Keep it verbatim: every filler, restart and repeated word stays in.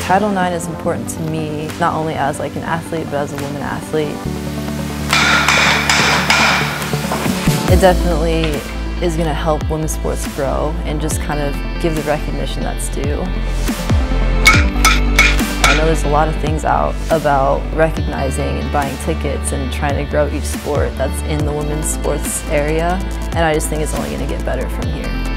Title nine is important to me, not only as like an athlete, but as a woman athlete. It definitely is going to help women's sports grow and just kind of give the recognition that's due. I know there's a lot of things out about recognizing and buying tickets and trying to grow each sport that's in the women's sports area, and I just think it's only going to get better from here.